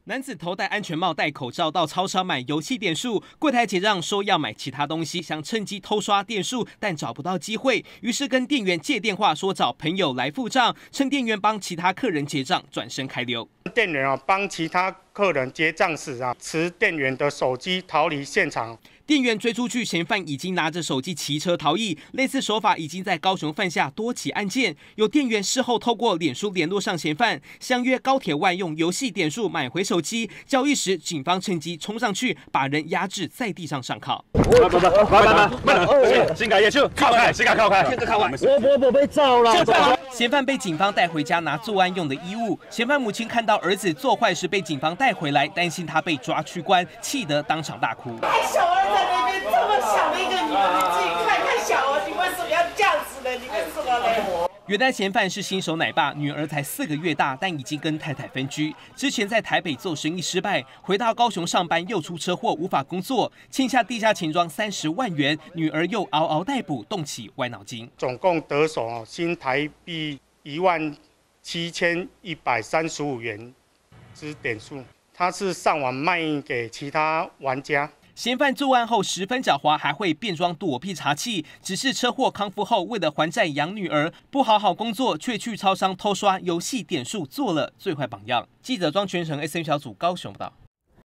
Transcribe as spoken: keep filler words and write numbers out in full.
男子头戴安全帽、戴口罩到超商买游戏点数，柜台结账说要买其他东西，想趁机偷刷点数，但找不到机会，于是跟店员借电话说找朋友来付账，趁店员帮其他客人结账，转身开溜。 店员啊帮其他客人结账时啊，持店员的手机逃离现场。 店员追出去，嫌犯已经拿着手机骑车逃逸。类似手法已经在高雄犯下多起案件。有店员事后透过脸书联络上嫌犯，相约高铁外用游戏点数买回手机。交易时，警方趁机冲上去，把人压制在地上上铐。 不不不，慢慢慢慢，先改业去，靠开，先改靠开，先靠开。我我我被罩了。 嫌犯被警方带回家拿作案用的衣物。嫌犯母亲看到儿子做坏事被警方带回来，担心他被抓去关，气得当场大哭。 太小了，在那边这么小的一个女儿，你自己看太小了，你为什么要这样子呢？你为什么呢？ 原来嫌犯是新手奶爸，女儿才四个月大，但已经跟太太分居。之前在台北做生意失败，回到高雄上班又出车祸，无法工作，欠下地下钱庄三十万元，女儿又嗷嗷待哺，动起歪脑筋。 总共得手新台币一万七千一百三十五元之点数，他是上网卖给其他玩家。 嫌犯作案后十分狡猾，还会变装躲避查缉。只是车祸康复后，为了还债养女儿，不好好工作，却去超商偷刷游戏点数，做了最坏榜样。记者庄全成 S N 小组高雄报道。